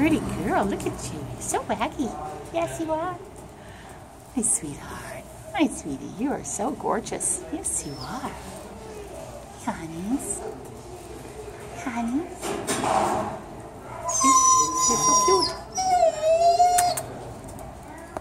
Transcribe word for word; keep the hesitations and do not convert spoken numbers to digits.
pretty girl. Look at you. You're so waggy. Yes, you are. My sweetheart. My sweetie, you are so gorgeous. Yes, you are. Honeys. Honeys.